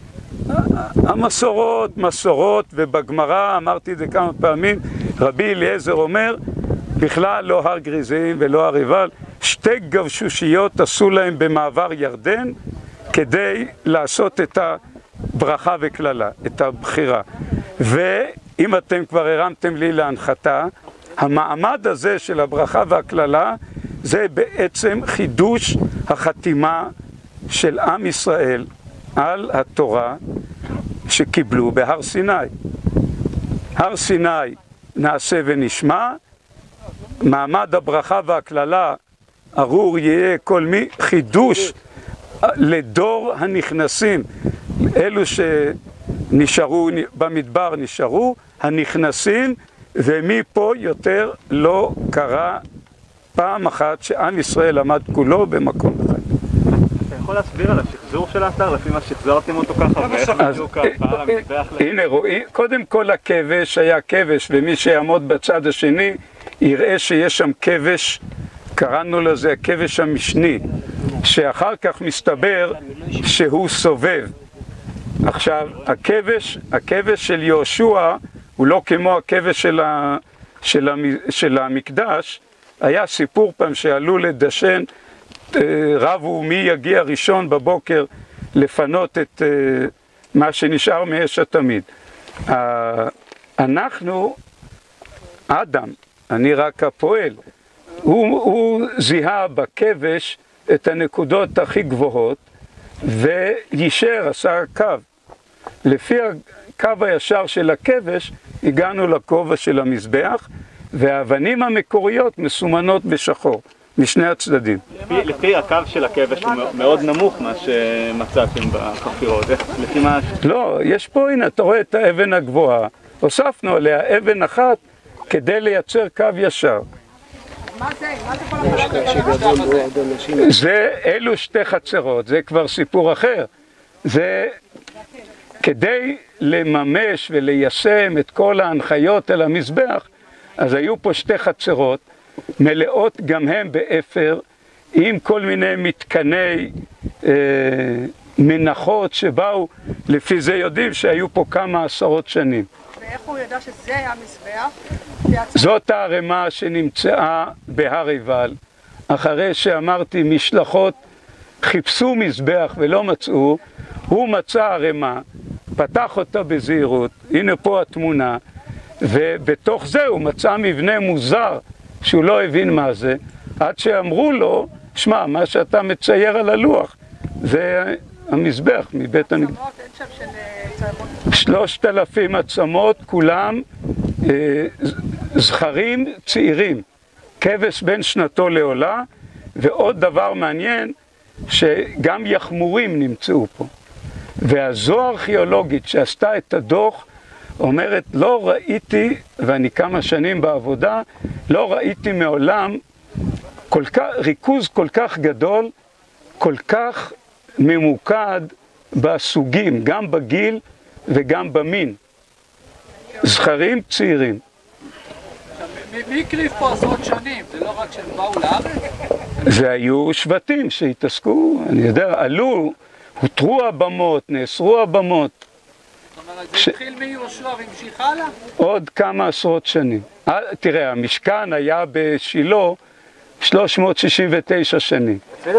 המסורות, מסורות, ובגמרא, אמרתי את זה כמה פעמים, רבי אליעזר אומר, בכלל לא הר גריזים ולא הר עיבל, שתי גבשושיות עשו להם במעבר ירדן, כדי לעשות את הברכה וכללה, את הבחירה. ואם אתם כבר הרמתם לי להנחתה, המעמד הזה של הברכה והכללה, זה בעצם חידוש החתימה של עם ישראל על התורה שקיבלו בהר סיני. הר סיני נעשה ונשמע, מעמד הברכה והכללה ארור יהיה כל מי, חידוש לדור הנכנסים, אלו שנשארו במדבר נשארו, הנכנסים, ומפה יותר לא קרה פעם אחת שעם ישראל עמד כולו במקום אחד. אתה יכול להסביר על השחזור של האתר, לפי מה שחזרתם אותו ככה, ואיך בדיוק הפעל המזבח? הנה רואים, קודם כל הכבש היה כבש, ומי שיעמוד בצד השני יראה שיש שם כבש, קראנו לזה הכבש המשני, שאחר כך מסתבר שהוא סובב. עכשיו, הכבש, הכבש של יהושע הוא לא כמו הכבש של, ה, של, ה, של המקדש. היה סיפור פעם שעלו לדשן, רבו מי יגיע ראשון בבוקר לפנות את מה שנשאר מאש התמיד. אנחנו, אדם, אני רק הפועל, הוא, הוא זיהה בכבש את הנקודות הכי גבוהות, וישר עשה קו. לפי הקו הישר של הכבש, הגענו לכובע של המזבח, והאבנים המקוריות מסומנות בשחור, משני הצדדים. לפי, לפי הקו של הכבש הוא מאוד נמוך מה שמצאתם בחפירות, לפי מה... לא, יש פה, הנה, אתה רואה את האבן הגבוהה, הוספנו עליה אבן אחת כדי לייצר קו ישר. מה זה? מה זה כל המדבר? זה, אלו שתי חצרות, זה כבר סיפור אחר. זה כדי לממש וליישם את כל ההנחיות על המזבח, אז היו פה שתי חצרות, מלאות גם הם באפר, עם כל מיני מתקני אה, מנחות שבאו, לפי זה יודעים שהיו פה כמה עשרות שנים. ואיך הוא ידע שזה היה מזבח? זאת הערימה שנמצאה בהר עיבל, אחרי שאמרתי משלחות חיפשו מזבח ולא מצאו, הוא מצא ערימה, פתח אותה בזהירות, הנה פה התמונה, ובתוך זה הוא מצא מבנה מוזר שהוא לא הבין מה זה, עד שאמרו לו, שמע, מה שאתה מצייר על הלוח זה המזבח מבית המקדש. אין שם של צלמות שלושת אלפים עצמות, כולם אה, זכרים צעירים, כבש בין שנתו לעולה, ועוד דבר מעניין, שגם יחמורים נמצאו פה. והזו הארכיאולוגית שעשתה את הדוח, אומרת, לא ראיתי, ואני כמה שנים בעבודה, לא ראיתי מעולם כל כך, ריכוז כל כך גדול, כל כך ממוקד בסוגים, גם בגיל וגם במין. זכרים צעירים. מי הקריב פה עשרות שנים? זה לא רק שהם באו לארץ? זה היו שבטים שהתעסקו, אני יודע, עלו, הותרו הבמות, נאסרו הבמות. זאת אומרת, זה התחיל מיהושע והמשיך הלאה? עוד כמה עשרות שנים. תראה, המשכן היה בשילה שלוש מאות שישים ותשע שנים.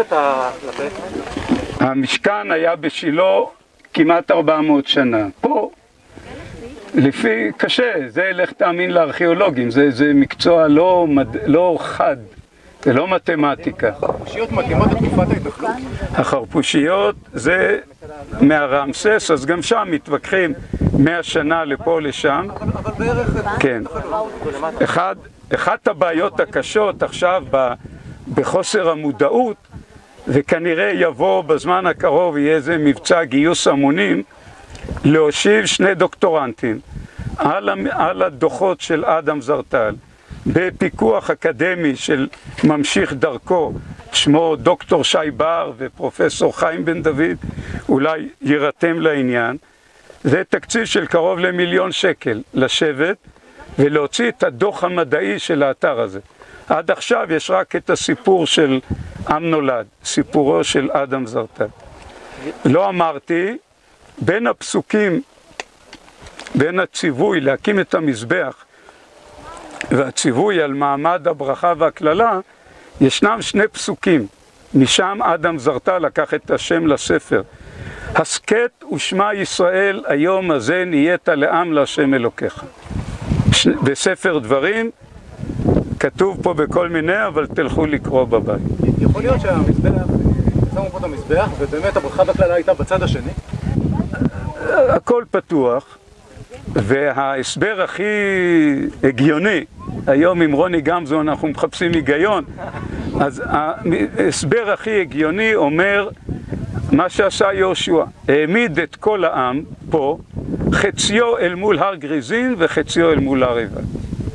המשכן היה בשילה כמעט ארבע מאות שנה. פה, לפי, קשה, זה לך תאמין לארכיאולוגים, זה, זה מקצוע לא, מד, לא חד, זה לא מתמטיקה. החרפושיות מתאימות לתקופת ההתנחלות? החרפושיות זה מהרמסס, אז גם שם מתווכחים מאה שנה לפה לשם. אבל, אבל בערך... כן. אחד, אחת הבעיות הקשות עכשיו ב, בחוסר המודעות, וכנראה יבוא בזמן הקרוב, יהיה איזה מבצע גיוס המונים, להושיב שני דוקטורנטים על, על הדוחות של אדם זרטל, בפיקוח אקדמי של ממשיך דרכו, שמו דוקטור שי בר ופרופסור חיים בן דוד, אולי יירתם לעניין. זה תקציב של קרוב למיליון שקל לשבת ולהוציא את הדוח המדעי של האתר הזה. עד עכשיו יש רק את הסיפור של עם נולד, סיפורו של אדם זרטל. לא אמרתי, בין הפסוקים, בין הציווי להקים את המזבח והציווי על מעמד הברכה והכללה, ישנם שני פסוקים. משם אדם זרטל לקח את השם לספר. הסכת ושמע ישראל, היום הזה נהיית לעם להשם אלוקיך. בספר דברים, כתוב פה בכל מיני, אבל תלכו לקרוא בבית. יכול להיות שהמזבח, שמו פה את המזבח, ובאמת הברכה והכללה הייתה בצד השני? הכל פתוח, וההסבר הכי הגיוני, היום עם רוני גמזו אנחנו מחפשים היגיון, אז ההסבר הכי הגיוני אומר מה שעשה יהושע, העמיד את כל העם פה, חציו אל מול הר גריזין וחציו אל מול הר עיבל.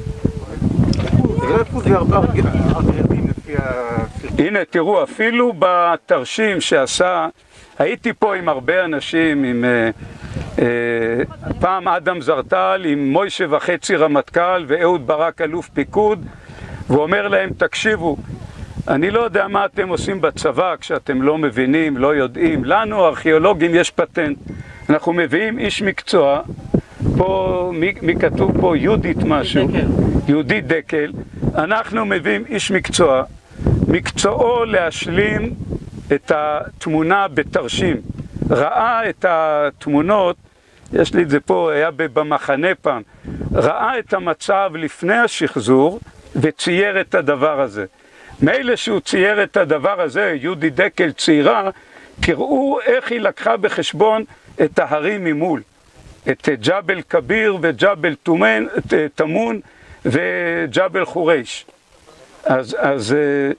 הנה תראו, אפילו בתרשים שעשה, הייתי פה עם הרבה אנשים, עם uh, uh, פעם אדם זרטל, עם מוישה וחצי רמטכ"ל ואהוד ברק אלוף פיקוד, והוא אומר להם, תקשיבו, אני לא יודע מה אתם עושים בצבא כשאתם לא מבינים, לא יודעים. לנו, הארכיאולוגים, יש פטנט. אנחנו מביאים איש מקצוע, פה, מי, מי כתוב פה? יהודית משהו. דקל. יהודית דקל. אנחנו מביאים איש מקצוע, מקצועו להשלים את התמונה בתרשים. ראה את התמונות, יש לי את זה פה, היה במחנה פעם, ראה את המצב לפני השחזור וצייר את הדבר הזה. מילא שהוא צייר את הדבר הזה, יהודי דקל צעירה, תראו איך היא לקחה בחשבון את ההרים ממול. את ג'בל כביר וג'בל תמון וג'בל חורש. אז, אז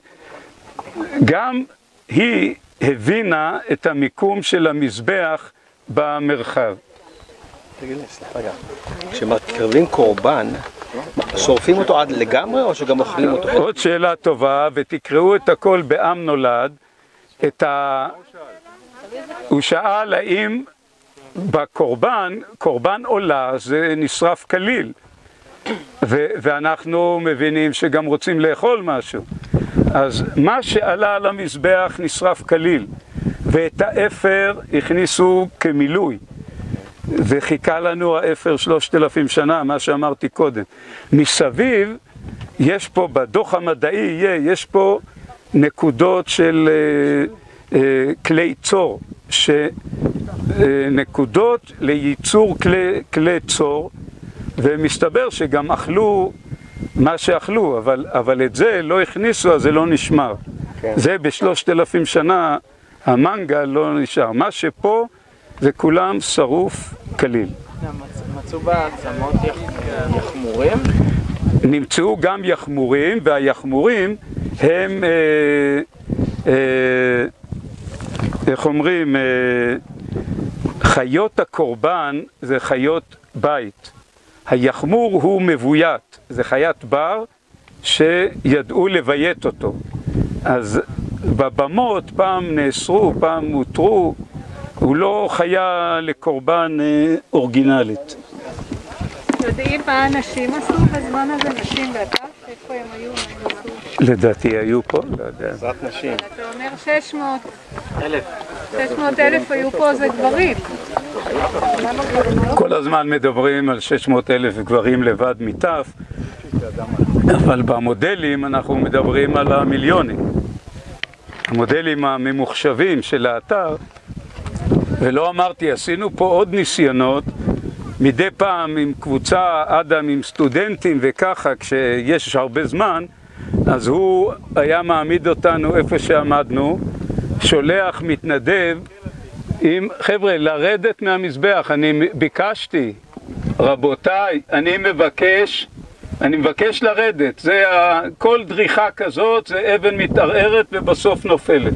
גם היא הבינה את המיקום של המזבח במרחב. תגיד לי, סליחה רגע, כשמקרבים קורבן, שורפים אותו עד לגמרי או שגם אוכלים אותו? עוד שאלה טובה, ותקראו את הכל בעם נולד. את ה... הוא שאל האם בקורבן, קורבן עולה זה נשרף כליל, ו- ואנחנו מבינים שגם רוצים לאכול משהו. אז מה שעלה על המזבח נשרף כליל, ואת האפר הכניסו כמילוי. וחיכה לנו האפר שלושת אלפים שנה, מה שאמרתי קודם. מסביב, יש פה, בדוח המדעי, יהיה, יש פה נקודות של אה, אה, כלי צור, שנקודות אה, לייצור כלי, כלי צור, ומסתבר שגם אכלו מה שאכלו, אבל, אבל את זה לא הכניסו, אז זה לא נשמר. כן. זה בשלושת אלפים שנה, המנגל לא נשאר. מה שפה, זה כולם שרוף כליל. מצאו בעצמות יחמורים? נמצאו גם יחמורים, והיחמורים הם, אה, אה, איך אומרים, אה, חיות הקורבן זה חיות בית. היחמור הוא מבוית, זה חיית בר שידעו לביית אותו. אז בבמות פעם נאסרו, פעם מותרו, הוא לא חיה לקורבן אה, אורגינלית. יודעים מה אנשים עשו בזמן הזה, נשים והטף? איפה הם היו? לדעתי היו פה, לא יודע. בעזרת נשים. אתה אומר שש מאות אלף. שש מאות אלף היו פה, זה גברים. כל הזמן מדברים על שש מאות אלף גברים לבד מטף, אבל במודלים אנחנו מדברים על המיליונים. המודלים הממוחשבים של האתר, ולא אמרתי, עשינו פה עוד ניסיונות, מדי פעם עם קבוצה, אדם עם סטודנטים וככה, כשיש הרבה זמן, אז הוא היה מעמיד אותנו איפה שעמדנו, שולח מתנדב עם, חבר'ה, לרדת מהמזבח. אני ביקשתי, רבותיי, אני מבקש, אני מבקש לרדת. זה כל דריכה כזאת, זה אבן מתערערת ובסוף נופלת.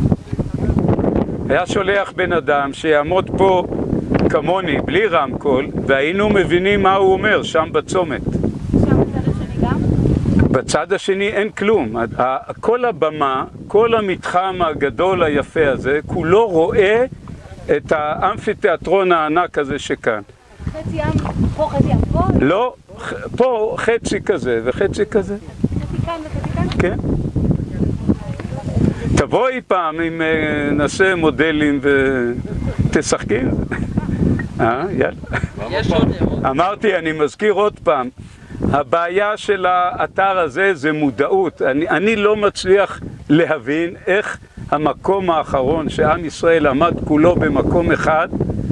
היה שולח בן אדם שיעמוד פה כמוני, בלי רמקול, והיינו מבינים מה הוא אומר, שם בצומת. שם בצד השני גם? בצד השני אין כלום. כל הבמה, כל המתחם הגדול היפה הזה, כולו רואה את האמפיתיאטרון הענק הזה שכאן. חצי עם פה, חצי עם פה? לא, פה חצי כזה וחצי כזה. חצי כאן וחצי כאן? כן. תבואי פעם אם נעשה מודלים ותשחקי. אה, יאללה. אמרתי, אני מזכיר עוד פעם, הבעיה של האתר הזה זה מודעות. אני, אני לא מצליח להבין איך המקום האחרון שעם ישראל עמד כולו במקום אחד,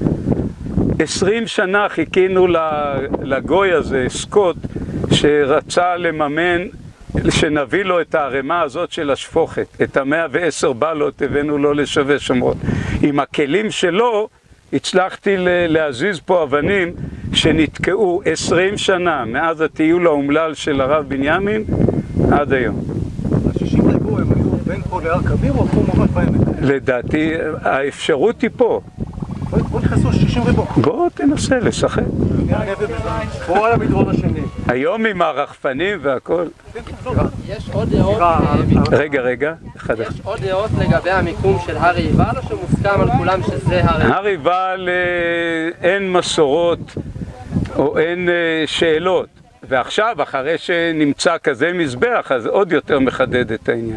עשרים שנה חיכינו לגוי הזה, סקוט, שרצה לממן, שנביא לו את הערימה הזאת של השפוכת, את המאה ועשר בלות הבאנו לו לשווה שומרון. עם הכלים שלו הצלחתי להזיז פה אבנים שנתקעו עשרים שנה, מאז הטיול האומלל של הרב בנימין עד היום. השישים ריבוע הם היו בין פה להר כביר או פה ממש בעמק? לדעתי האפשרות היא פה. בוא נכנסו שישים ריבוע. בוא תנסה לשחק. פה על המדרון השני. היום עם הרחפנים והכל. יש עוד דעות... רגע, רגע. יש עוד דעות לגבי המיקום של הר עיבל, או שמוסכם על כולם שזה הר עיבל? הר עיבל אין מסורות או אין שאלות. ועכשיו, אחרי שנמצא כזה מזבח, אז עוד יותר מחדד את העניין.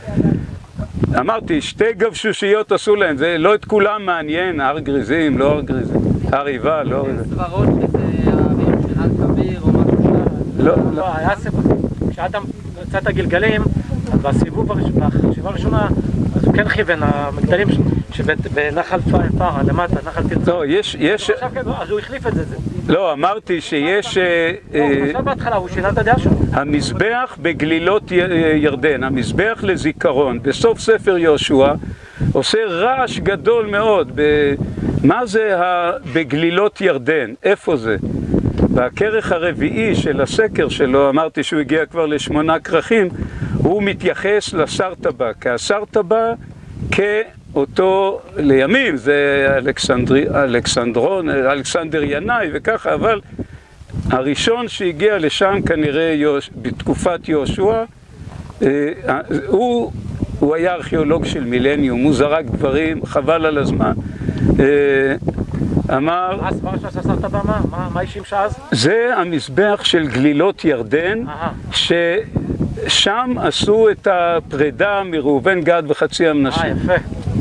אמרתי, שתי גבשושיות עשו להם, זה לא את כולם מעניין, הר גריזים, לא הר גריזים, הר עיבל, לא הר עיבל. סברות שזה הערים של הר כביר או משהו שם? לא, לא, היה סיבוב, כשאדם יצא את הגלגלים, אז בסיבוב בחשיבה הראשונה, אז הוא כן כיוון, המגדלים שבנחל פרה, למטה, נחל תרצה. לא, יש, יש... אז הוא החליף את זה. לא, אמרתי שיש... לא, הוא חשב בהתחלה, הוא שינה את הדעה שלו. המזבח בגלילות ירדן, המזבח לזיכרון, בסוף ספר יהושע, עושה רעש גדול מאוד. מה זה בגלילות ירדן? איפה זה? בכרך הרביעי של הסקר שלו, אמרתי שהוא הגיע כבר לשמונה כרכים, הוא מתייחס לסרטבה, כהסרטבה כאותו לימים, זה אלכסנדרי, אלכסנדרון, אלכסנדר ינאי וככה, אבל הראשון שהגיע לשם כנראה יוש, בתקופת יהושע, הוא, הוא היה ארכיאולוג של מילניום, הוא זרק דברים, חבל על הזמן. אמר... מה הסברה שעשה סרטבה? מה? מה היא שימשה אז? זה המזבח של גלילות ירדן, ששם עשו את הפרידה מראובן גד וחצי המנשה. אה, יפה.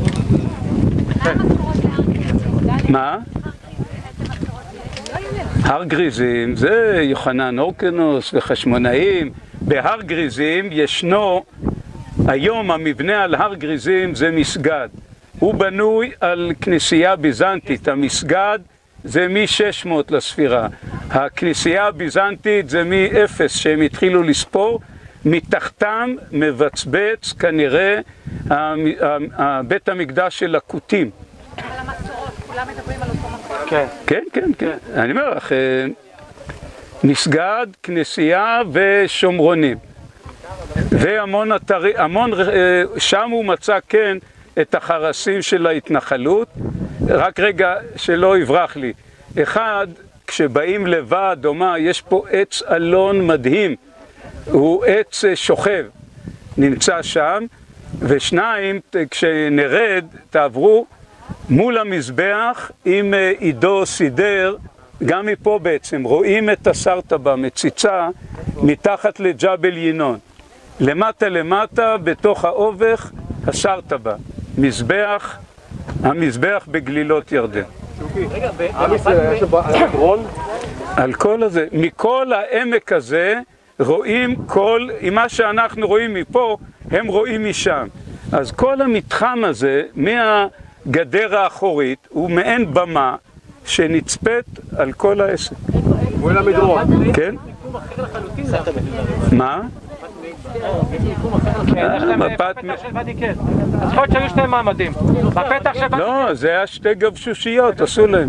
מה? הר גריזים, זה יוחנן אורקנוס וחשמונאים. בהר גריזים ישנו, היום המבנה על הר גריזים זה מסגד. הוא בנוי על כנסייה ביזנטית, המסגד זה מ-שש מאות לספירה. הכנסייה הביזנטית זה מ-אפס שהם התחילו לספור, מתחתם מבצבץ כנראה בית המקדש של הכותים. על המסורות, כולם מדברים על אותו מקום. כן. כן, כן, כן. אני אומר לך, מסגד, כנסייה ושומרונים. והמון אתרי, המון, שם הוא מצא כן את החרסים של ההתנחלות. רק רגע שלא יברח לי. אחד, כשבאים לבד, או מה, יש פה עץ אלון מדהים. הוא עץ שוכב, נמצא שם. ושניים, כשנרד, תעברו מול המזבח עם עידו סידר, גם מפה בעצם, רואים את הסרטבה, מציצה, מתחת לג'בל ינון. למטה למטה, בתוך האובך, הסרטבה. מזבח, המזבח בגלילות ירדן. על כל הזה, מכל העמק הזה, רואים כל, מה שאנחנו רואים מפה, הם רואים משם. אז כל המתחם הזה, מהגדר האחורית, הוא מעין במה שנצפת על כל העסק. הוא אל המדרון. כן? מה? כן, יש להם בפתח של ואדי קל. אז יכול להיות שהיו שני מעמדים. בפתח של ואדי קל. לא, זה היה שתי גבשושיות, עשו להם.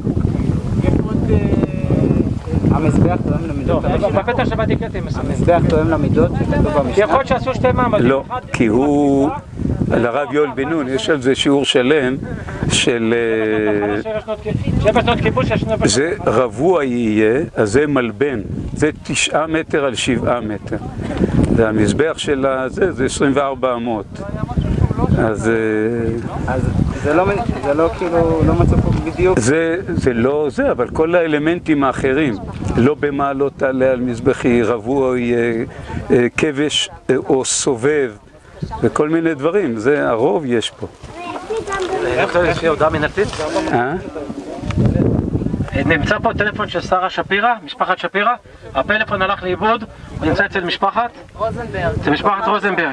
המזבח תואם למידות. בפתח של ואדי קל תהיה מסוים. המזבח תואם למידות שכתוב במשנה. יכול להיות שעשו שתי מעמדים. לא, כי הוא, לרב יואל בן נון, יש על זה שיעור שלם של... שבע שנות כיבוש, יש שני... זה רבוע יהיה, אז זה מלבן, זה תשעה מטר על שבעה מטר. והמזבח של הזה זה עשרים וארבע אמות. אז... אז זה לא, זה לא כאילו, לא מצא פה בדיוק. זה, זה לא זה, אבל כל האלמנטים האחרים, לא במעלות תעלה על מזבחי, רבוע יהיה, כבש או סובב, וכל מיני דברים, זה הרוב יש פה. יש לי הודעה מנהלתית? אה? נמצא פה טלפון של שרה שפירא, משפחת שפירא. הפלאפון הלך לאיבוד, הוא נמצא אצל משפחת? רוזנברג. אצל משפחת רוזנברג.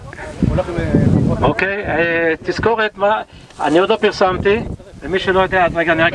אוקיי, תזכורת, אני עוד לא פרסמתי, למי שלא יודע, רגע, אני רק...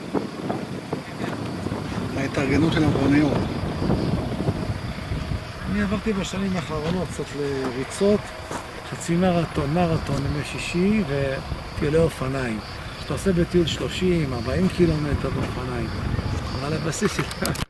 ההתארגנות של המכוניות. אני עברתי בשנים האחרונות קצת לריצות, חצי מרתון, מרתון ימי שישי וטיולי אופניים. שאתה עושה בטיול שלושים ארבעים קילומטר באופניים. אבל הבסיס של